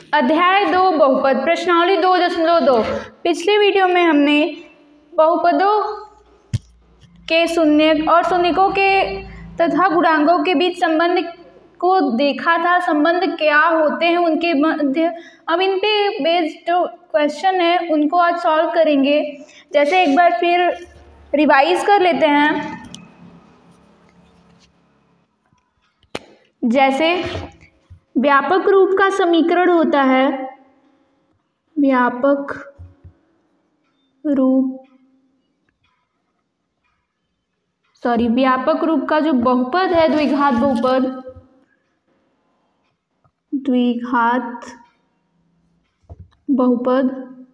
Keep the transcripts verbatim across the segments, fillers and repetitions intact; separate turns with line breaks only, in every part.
अध्याय दो बहुपद प्रश्नावली दो दशमलव दो। पिछले वीडियो में हमने बहुपदों के शून्यक और शून्यकों के तथा गुणांकों के बीच संबंध को देखा था। संबंध क्या होते हैं उनके मध्य। अब इन पे बेस्ड जो क्वेश्चन है उनको आज सॉल्व करेंगे। जैसे एक बार फिर रिवाइज कर लेते हैं। जैसे व्यापक रूप का समीकरण होता है, व्यापक रूप सॉरी व्यापक रूप का जो बहुपद है द्विघात बहुपद, द्विघात बहुपद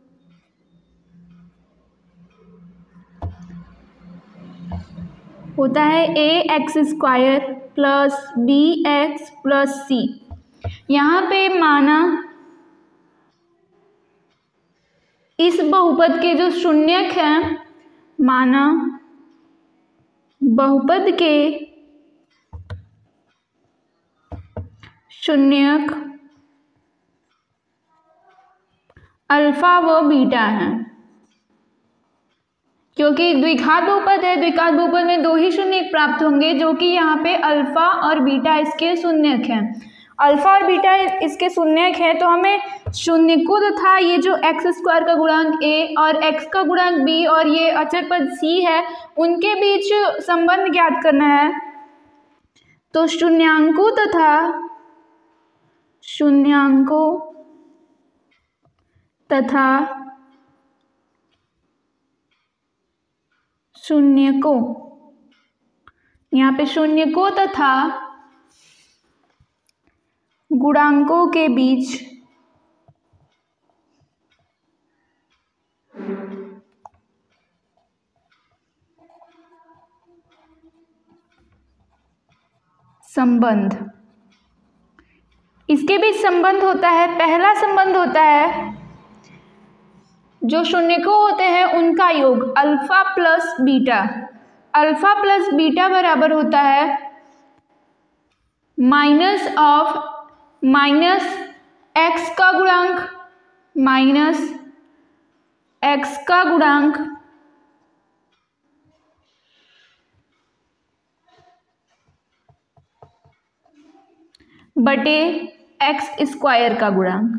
होता है a x square plus b x plus c. यहाँ पे माना इस बहुपद के जो शून्यक हैं, माना बहुपद के शून्यक अल्फा व बीटा हैं। क्योंकि द्विघात बहुपद है, द्विघात बहुपद में दो ही शून्यक प्राप्त होंगे जो कि यहाँ पे अल्फा और बीटा इसके शून्यक हैं। अल्फा और बीटा इसके शून्यक है तो हमें शून्यकों तथा ये जो एक्स स्क्वायर का गुणांक ए और एक्स का गुणांक बी और ये अचर पद सी है उनके बीच संबंध ज्ञात करना है। तो शून्यांकों तथा शून्यांकों तथा शून्यकों, यहाँ पे शून्यकों तथा गुणांकों के बीच संबंध, इसके बीच संबंध होता है। पहला संबंध होता है जो शून्यकों होते हैं उनका योग alpha plus beta. Alpha plus beta बराबर होता है माइनस ऑफ माइनस एक्स का गुणांक माइनस एक्स का गुणांक बटे एक्स स्क्वायर का गुणांक।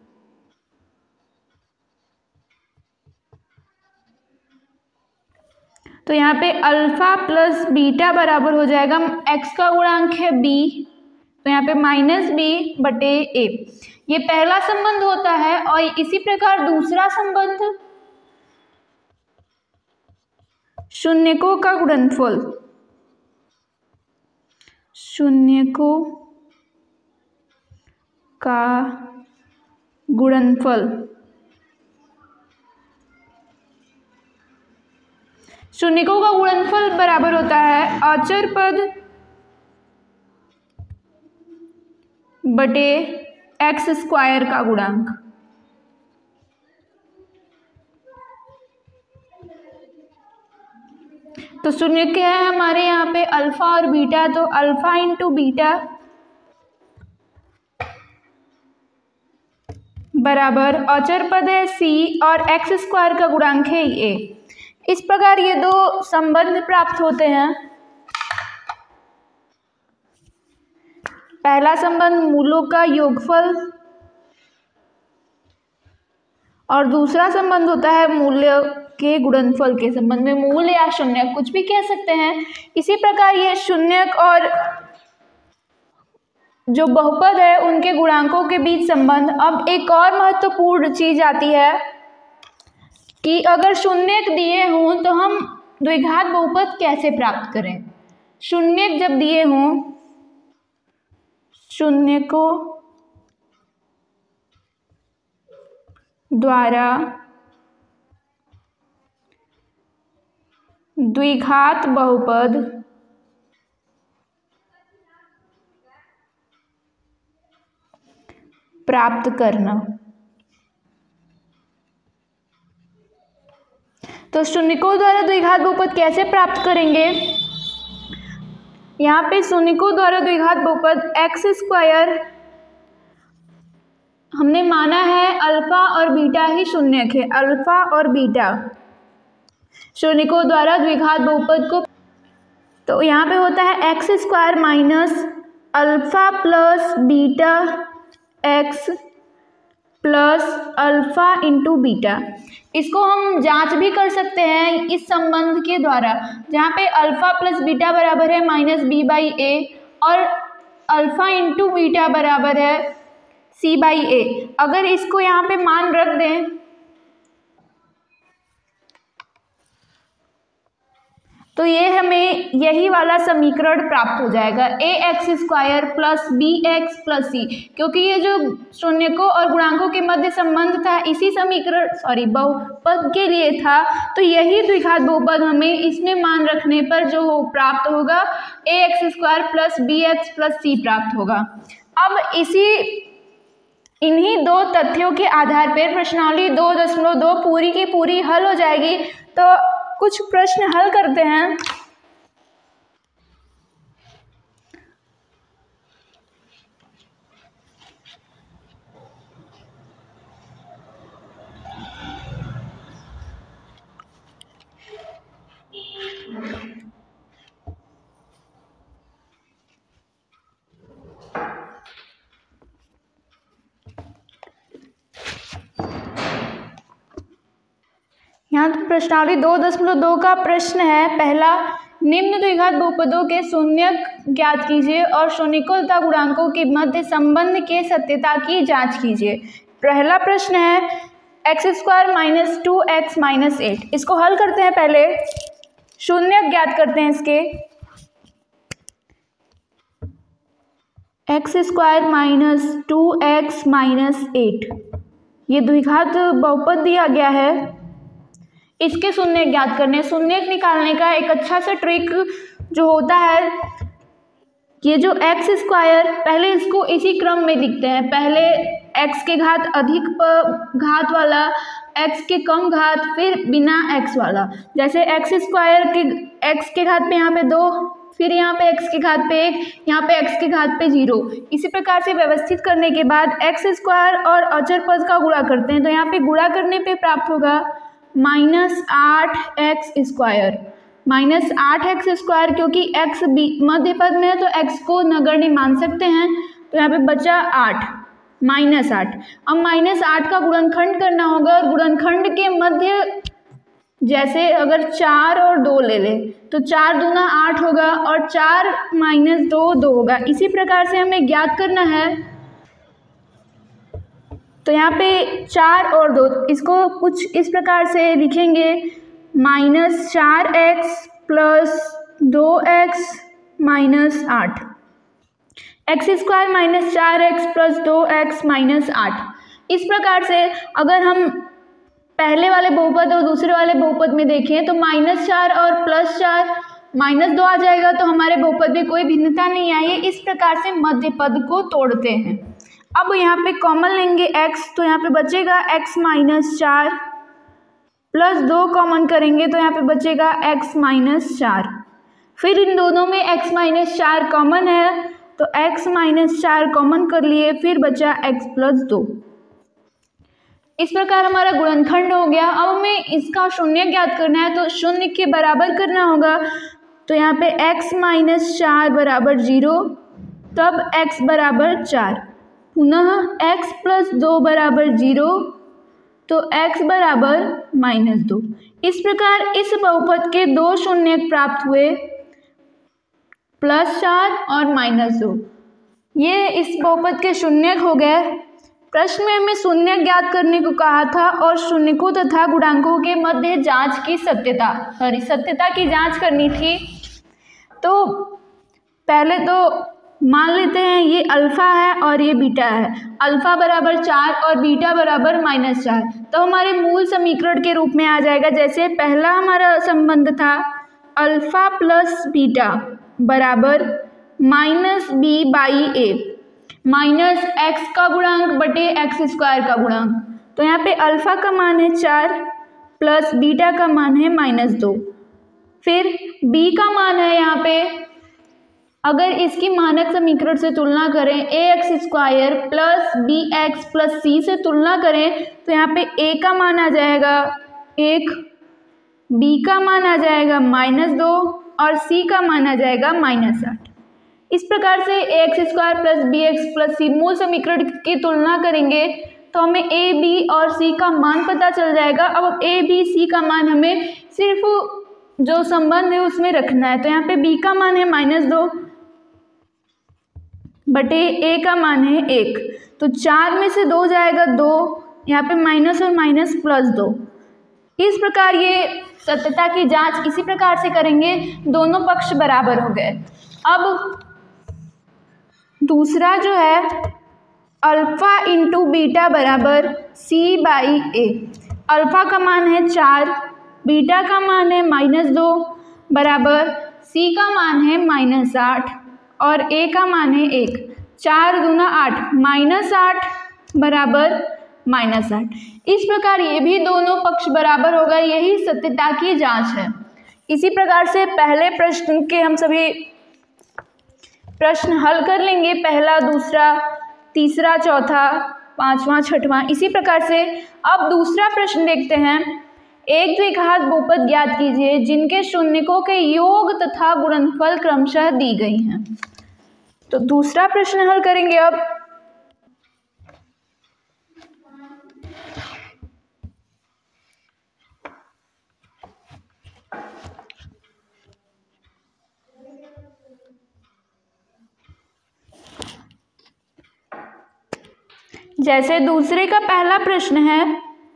तो यहाँ पे अल्फा प्लस बीटा बराबर हो जाएगा, एक्स का गुणांक है बी तो यहाँ पे माइनस बी बटे ए। ये पहला संबंध होता है। और इसी प्रकार दूसरा संबंध शून्यकों का गुणनफल, शून्यकों का गुणनफल, शून्यकों का गुणनफल बराबर होता है अचर पद बटे एक्स स्क्वायर का गुणांक। तो शून्य क्या है हमारे यहाँ पे अल्फा और बीटा, तो अल्फा इंटू बीटा बराबर अचर पद है सी और एक्स स्क्वायर का गुणांक है ए। इस प्रकार ये दो संबंध प्राप्त होते हैं। पहला संबंध मूलों का योगफल और दूसरा संबंध होता है मूल्य के गुणनफल के संबंध में। मूल या शून्यक कुछ भी कह सकते हैं। इसी प्रकार ये शून्यक और जो बहुपद है उनके गुणांकों के बीच संबंध। अब एक और महत्वपूर्ण चीज आती है कि अगर शून्यक दिए हों तो हम द्विघात बहुपद कैसे प्राप्त करें। शून्यक जब दिए हों, शून्यकों द्वारा द्विघात बहुपद प्राप्त करना। तो शून्यकों द्वारा द्विघात बहुपद कैसे प्राप्त करेंगे। यहाँ पे शून्यकों द्वारा द्विघात बहुपद एक्स स्क्वायर हमने माना है अल्फा और बीटा ही शून्यक है, अल्फा और बीटा शून्यकों द्वारा द्विघात बहुपद को। तो यहाँ पे होता है x square minus alpha plus beta x plus alpha into beta. इसको हम जांच भी कर सकते हैं इस संबंध के द्वारा, जहाँ पे अल्फा प्लस बीटा बराबर है माइनस बी बाई ए और अल्फा इंटू बीटा बराबर है सी बाई ए। अगर इसको यहाँ पे मान रख दें तो ये हमें यही वाला समीकरण प्राप्त हो जाएगा, a x square plus b x plus c. क्योंकि ये जो शून्यकों और गुणांकों के मध्य संबंध था इसी समीकरण सॉरी बहुपद के लिए था, तो यही द्विघात बहुपद हमें इसमें मान रखने पर जो हो प्राप्त होगा a x square plus b x plus c प्राप्त होगा। अब इसी इन्हीं दो तथ्यों के आधार पर प्रश्नावली दो दशमलव दो पूरी की पूरी हल हो जाएगी। तो कुछ प्रश्न हल करते हैं। यहाँ तो प्रश्नावली दो दशमलव दो का प्रश्न है पहला, निम्न द्विघात बहुपदों के शून्यक ज्ञात कीजिए और शून्यकों तथा गुणांकों के मध्य संबंध के सत्यता की जांच कीजिए। पहला प्रश्न है x square minus two x minus eight. इसको हल करते हैं, पहले शून्यक ज्ञात करते हैं इसके। X square minus two x minus eight ये द्विघात बहुपद दिया गया है, इसके शून्यक ज्ञात करने। शून्यक निकालने का एक अच्छा सा ट्रिक जो होता है, ये जो एक्स स्क्वायर पहले इसको इसी क्रम में लिखते हैं, पहले एक्स के घात अधिक घात वाला, एक्स के कम घात, फिर बिना एक्स वाला। जैसे एक्स स्क्वायर के एक्स के घात पे यहाँ पे दो, फिर यहाँ पे एक्स के घात पे एक, यहाँ पे एक्स के घात पे जीरो। इसी प्रकार से व्यवस्थित करने के बाद एक्स स्क्वायर और अचर पद का गुणा करते हैं, तो यहाँ पे गुणा करने पे प्राप्त होगा माइनस आठ एक्स स्क्वायर। माइनस आठ एक्स स्क्वायर क्योंकि एक्स मध्य पद में है तो एक्स को नगण्य मान सकते हैं, तो यहाँ पे बचा आठ माइनस आठ। अब माइनस आठ का गुणनखंड करना होगा और गुणनखंड के मध्य जैसे अगर चार और दो ले ले तो चार दूना आठ होगा और चार माइनस दो दो होगा। इसी प्रकार से हमें ज्ञात करना है, तो यहाँ पे चार और दो, इसको कुछ इस प्रकार से लिखेंगे माइनस चार एक्स प्लस दो एक्स माइनस आठ। एक्स स्क्वायर माइनस चार एक्स प्लस दो एक्स माइनस आठ। इस प्रकार से अगर हम पहले वाले बहुपद और दूसरे वाले बहुपद में देखें तो माइनस चार और प्लस चार माइनस दो आ जाएगा, तो हमारे बहुपद में कोई भिन्नता नहीं आई है। इस प्रकार से मध्य पद को तोड़ते हैं। अब यहाँ पे कॉमन लेंगे x, तो यहाँ पे बचेगा x माइनस चार प्लस दो कॉमन करेंगे तो यहाँ पे बचेगा x माइनस चार। फिर इन दोनों में x माइनस चार कॉमन है तो x माइनस चार कॉमन कर लिए, फिर बचा x प्लस दो। इस प्रकार हमारा गुणनखंड हो गया। अब हमें इसका शून्य ज्ञात करना है, तो शून्य के बराबर करना होगा, तो यहाँ पे x माइनस चार बराबर जीरो, तब x बराबर चार, पुनः x प्लस दो बराबर जीरो, तो x बराबर माइनस दो। इस प्रकार इस बहुपद के दो शून्य प्राप्त हुए, प्लस चार और माइनस दो। ये इस बहुपद के शून्य हो गए। प्रश्न में हमें शून्य ज्ञात करने को कहा था और शून्यकों तथा गुणांकों के मध्य जांच की सत्यता सॉरी सत्यता की जांच करनी थी। तो पहले तो मान लेते हैं ये अल्फ़ा है और ये बीटा है, अल्फ़ा बराबर चार और बीटा बराबर माइनस चार, तो हमारे मूल समीकरण के रूप में आ जाएगा। जैसे पहला हमारा संबंध था अल्फ़ा प्लस बीटा बराबर minus b by a, minus x का गुणांक बटे एक्स स्क्वायर का गुणांक। तो यहाँ पे अल्फ़ा का मान है चार प्लस बीटा का मान है माइनस दो, फिर बी का मान है यहाँ पे अगर इसकी मानक समीकरण से तुलना करें, a x square plus b x plus c से तुलना करें तो यहाँ पे ए का मान आ जाएगा एक, बी का मान आ जाएगा माइनस दो और सी का मान आ जाएगा माइनस आठ। इस प्रकार से a x square plus b x plus c मूल समीकरण की तुलना करेंगे तो हमें ए बी और सी का मान पता चल जाएगा। अब ए बी सी का मान हमें सिर्फ जो संबंध है उसमें रखना है। तो यहाँ पे बी का मान है माइनस दो बटे ए का मान है एक, तो चार में से दो जाएगा दो, यहाँ पे माइनस और माइनस प्लस दो। इस प्रकार ये सत्यता की जांच इसी प्रकार से करेंगे, दोनों पक्ष बराबर हो गए। अब दूसरा जो है अल्फा इंटू बीटा बराबर सी बाई ए। अल्फा का मान है चार, बीटा का मान है माइनस दो बराबर सी का मान है माइनस आठ और ए का मान है एक। चार दूना आठ, माइनस आठ बराबर माइनस आठ। इस प्रकार ये भी दोनों पक्ष बराबर होगा, यही सत्यता की जांच है। इसी प्रकार से पहले प्रश्न के हम सभी प्रश्न हल कर लेंगे, पहला, दूसरा, तीसरा, चौथा, पांचवा, छठवां। इसी प्रकार से अब दूसरा प्रश्न देखते हैं। एक द्विघात बहुपद ज्ञात कीजिए जिनके शून्यकों के योग तथा गुणनफल क्रमशः दी गई हैं। तो दूसरा प्रश्न हल करेंगे अब। जैसे दूसरे का पहला प्रश्न है,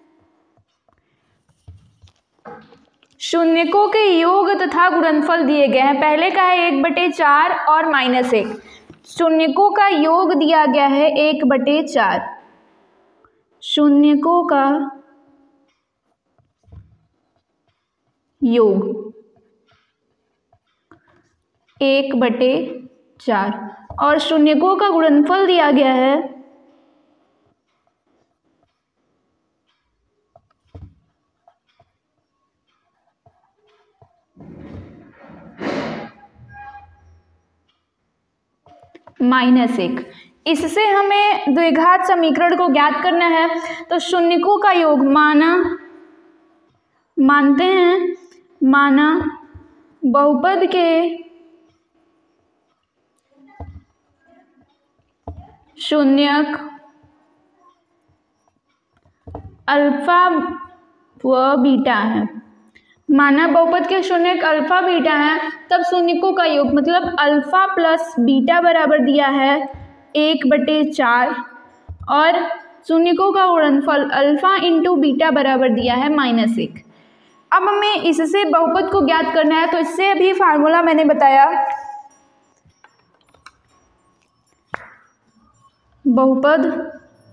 शून्यकों के योग तथा गुणनफल दिए गए हैं। पहले का है एक बटे चार और माइनस एक। शून्यकों का योग दिया गया है एक बटे चार। शून्यकों का योग एक बटे चार और शून्यकों का गुणनफल दिया गया है माइनस एक। इससे हमें द्विघात समीकरण को ज्ञात करना है। तो शून्यकों का योग माना मानते हैं माना बहुपद के शून्यक अल्फा व बीटा है। माना बहुपद के शून्यक अल्फा बीटा है, तब शून्यकों का योग मतलब अल्फा प्लस बीटा बराबर दिया है एक बटे चार और शून्यकों का गुणनफल अल्फा इंटू बीटा बराबर दिया है माइनस एक। अब हमें इससे बहुपद को ज्ञात करना है। तो इससे अभी फार्मूला मैंने बताया, बहुपद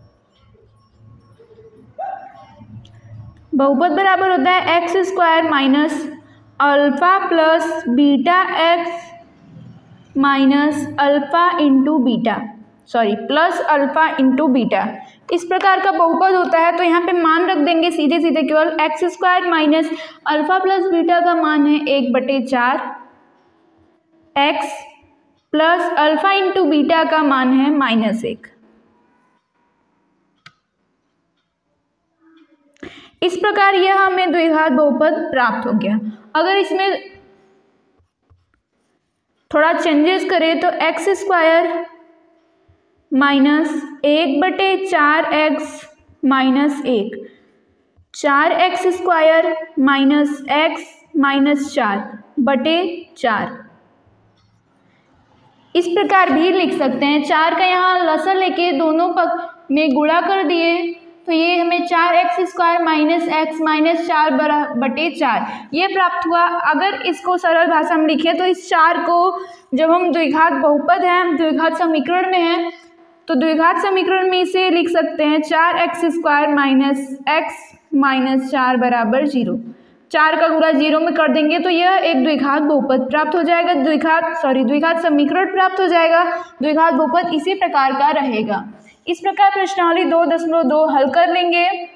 बहुपद बराबर होता है x square minus alpha plus beta x minus alpha into beta, sorry plus alpha into beta. इस प्रकार का बहुपद होता है। तो यहाँ पे मान रख देंगे सीधे सीधे, केवल x square minus alpha plus beta का मान है एक बटे चार, x plus alpha into beta का मान है माइनस एक। इस प्रकार यह हमें द्विघात बहुपद प्राप्त हो गया। अगर इसमें थोड़ा चेंजेस करें तो एक्स स्क्वायर माइनस एक बटे चार एक्स माइनस एक, चार x square minus x minus चार बटे चार। इस प्रकार भी लिख सकते हैं। चार का यहाँ लसर लेके दोनों पक्ष में गुणा कर दिए तो ये हमें चार x square minus x minus चार बरा बटे चार ये प्राप्त हुआ। अगर इसको सरल भाषा में लिखे तो इस चार को जब हम द्विघात बहुपद है, द्विघात समीकरण में है, तो द्विघात समीकरण में इसे लिख सकते हैं चार x square minus x minus चार बराबर जीरो। चार का गुणा जीरो में कर देंगे तो यह एक द्विघात बहुपद प्राप्त हो जाएगा, द्विघात सॉरी द्विघात समीकरण प्राप्त हो जाएगा। द्विघात बहुपद इसी प्रकार का रहेगा। इस प्रकार प्रश्नावली दो दशमलव दो हल कर लेंगे।